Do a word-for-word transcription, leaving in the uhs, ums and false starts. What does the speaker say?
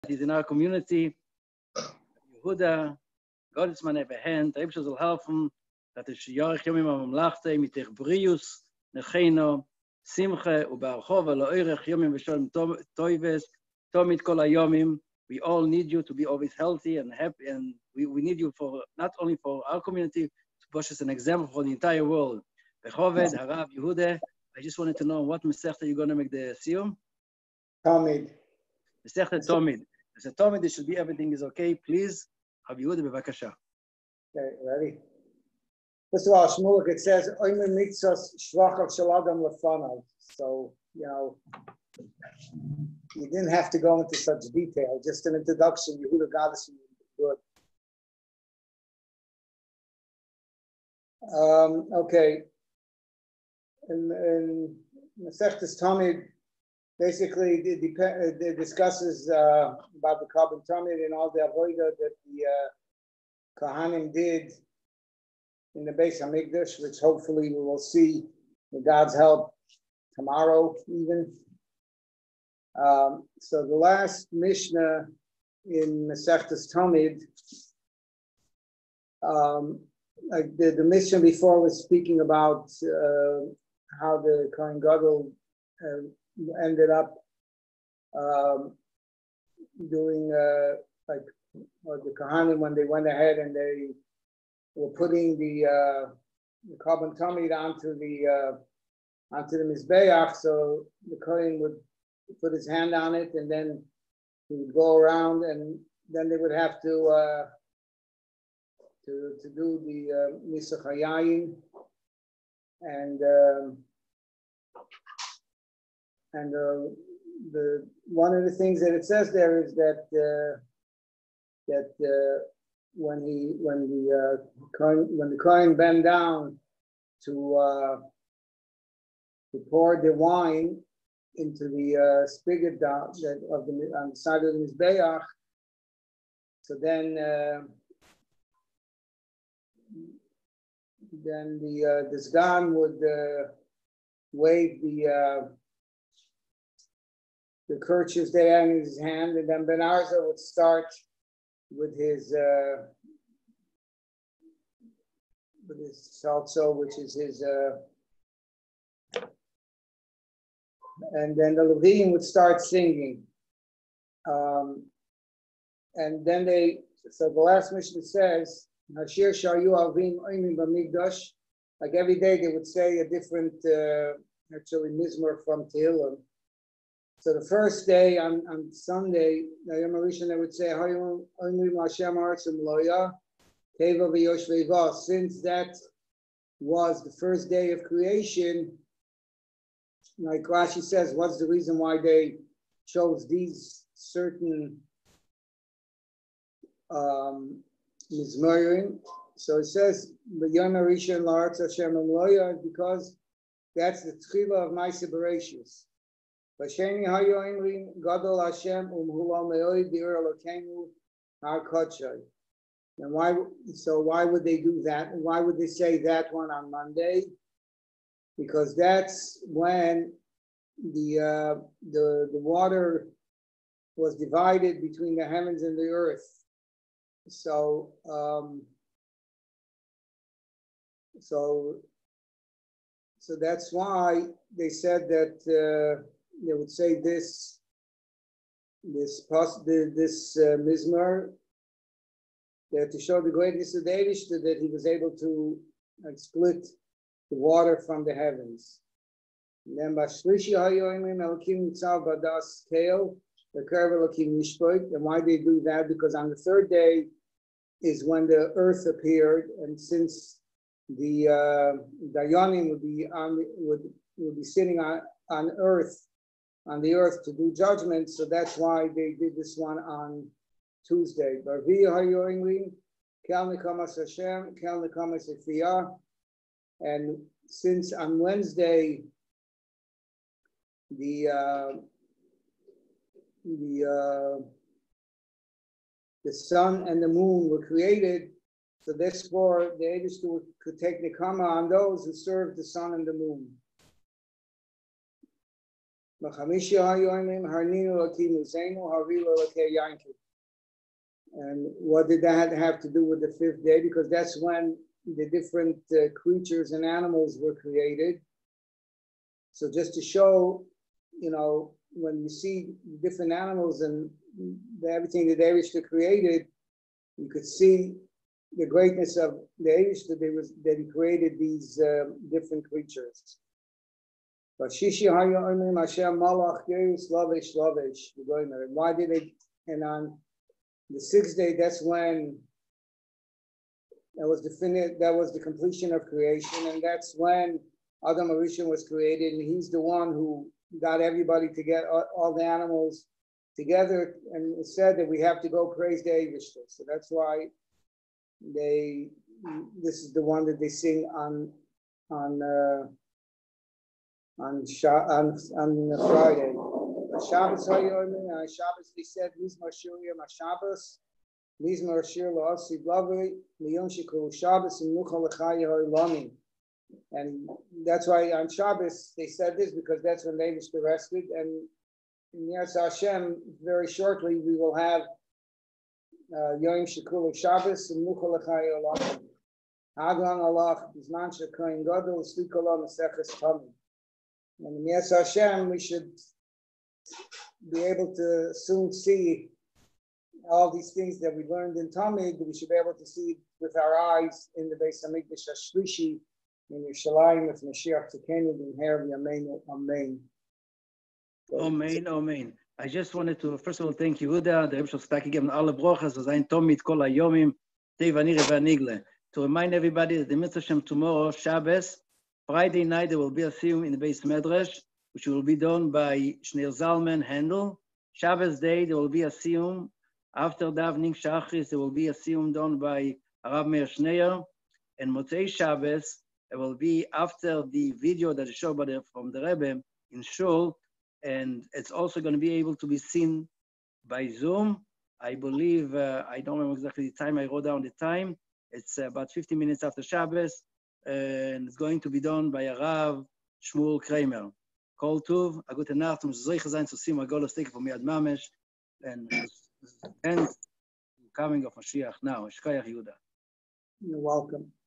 is in our community. Yehuda, God is my neighbor hand. I shall help him that the Yarech Yomim HaMamlachte mitech Brius Necheno Simche uBarchova LaOrech Yomim v'Shalom Toives Tomit Kol HaYomim. We all need you to be always healthy and happy, and we, we need you for not only for our community, but as an example for the entire world. Bechoved Harav Yehuda. I just wanted to know what Masechta you're going to make the Siyum. Tomid. Masechta Tomid. As a Tomid, it should be everything is okay. Please, Rav Yehuda, bevakasha. Okay, ready? First of all, Shmulik, it says, Oimer mitzvos shvachach shaladam lefanav. So, you know, you didn't have to go into such detail. Just an introduction. Yehuda got us good. Um, okay. And, and Masechtas Tomid basically it, dep- it discusses uh, about the Kabbalah Tomid and all the avodah that the uh, Kohanim did in the Beis Hamikdash, which hopefully we will see with God's help tomorrow even. Um, so the last Mishnah in Masechtas Tomid, um, like the, the Mishnah before was speaking about uh, how the Kohen Gadol uh, ended up um, doing uh, like or the Kohanim when they went ahead and they were putting the uh, the Kabbalah Tamid onto the uh, onto the Mizbeach, so the Kohen would put his hand on it and then he would go around and then they would have to uh, to to do the Nisach Hayayin. And um, and uh, the one of the things that it says there is that uh, that uh, when he when the uh, Kohen, when the Kohen bent down to uh, to pour the wine into the uh, spigot down, that of the on the side of the Mizbeach, so then. Uh, Then the uh, the Sgan would uh, wave the uh, the kerchief there in his hand, and then Ben Arza would start with his uh, with his salso, which is his, uh, and then the Leviim would start singing, um, and then they. So the last Mishnah says. Hashir Shayu Alvim Oimim B'Mikdash. Like every day they would say a different, uh, actually, Mizmor from Tehillim. So the first day on, on Sunday, the Yom HaRishon, they would say Hayom Oimim Hashem Artzim Loya Teva V'Yosh Ve'Va. Since that was the first day of creation, like Rashi says, what's the reason why they chose these certain um, Mizmorim. So it says B'Yom HaRishon La'aretz Hashem Loya, because that's the tchila of Ma'aseh Bereishis. V'sheni hayu omrim Gadol Hashem umhula me'od Bi'ur Elokeinu Har Kodshay. And why? So why would they do that? And why would they say that one on Monday? Because that's when the uh, the the water was divided between the heavens and the earth. So, um, so, so that's why they said that uh, they would say this, this this uh, Mizmor, that to show the greatness of the Eibishter, that he was able to like, split the water from the heavens. And then Bashlishi Hayoimim Elokim Nitzav Badas Kale. The and why they do that? Because on the third day is when the earth appeared, and since the uh, Dayanim would be on the, would would be sitting on, on earth, on the earth to do judgment, so that's why they did this one on Tuesday. And since on Wednesday the uh, the uh, the sun and the moon were created, so therefore the Eibishter could take the Kama on those who served the sun and the moon. Machamishi hayoimim harninu laki muzenu harilo laki yanki. And what did that have to do with the fifth day? Because that's when the different uh, creatures and animals were created. So just to show, you know, when you see different animals and the, everything that Eivishter created, you could see the greatness of the Eivishter that, they was, that he created these uh, different creatures. But Shishi hayoimim Hashem malach geus lavish lavish. Why did they? And on the sixth day, that's when that was the fin- that was the completion of creation, and that's when Adam Arishon was created, and he's the one who got everybody to get all, all the animals together, and it said that we have to go praise the Eivishter. So that's why they this is the one that they sing on on uh, on on on Friday. Shabbos hayoimim, on Shabbos they said Mizmor Shiriyam Shabbos, Mizmor Shir La'asi Blavri, Liyom Shikru Shabbos and Nucha L'Chaya Ha'Olamim. And that's why on Shabbos they said this because that's when they was rested. And in Yetz Hashem, very shortly we will have uh, Yom Shikru Shabbos and Nucha L'Chaya Ha'Olamim. Haglan Allah Bizman Shekayin Gadol Slikola Maseches Tamim. And in Yetz Hashem we should be able to soon see all these things that we learned in Talmud, we should be able to see with our eyes in the Beis Hamikdash Hashlishi, in Yerushalayim, with Mashiach Tzidkenu, in Her Yameinu, Amen. Amen, amen. I just wanted to, first of all, thank Yehuda, the Rebbe Shostak gegeben alle brochas, so sein Tomit kol hayomim, tei vanire vanigle. To remind everybody that the Mitzvah Shem tomorrow, Shabbos, Friday night, there will be a siyum in the Beis Medrash, which will be done by Shneur Zalman Handel. Shabbos day, there will be a siyum. After davening Shachris, there will be a siyum done by Arav Meir Shneur. And Motzei Shabbos, it will be after the video that is shown by the, from the Rebbe in Shul, and it's also going to be able to be seen by Zoom. I believe, uh, I don't remember exactly the time, I wrote down the time. It's uh, about fifty minutes after Shabbos, uh, and it's going to be done by Arav Shmuel Kramer. Kol Tuv, a gute Nacht, um so sein zu sehen, Golos Teke von Miyad Mamesh, and and coming of Mashiach now. Shkoyach Yehuda. You're welcome.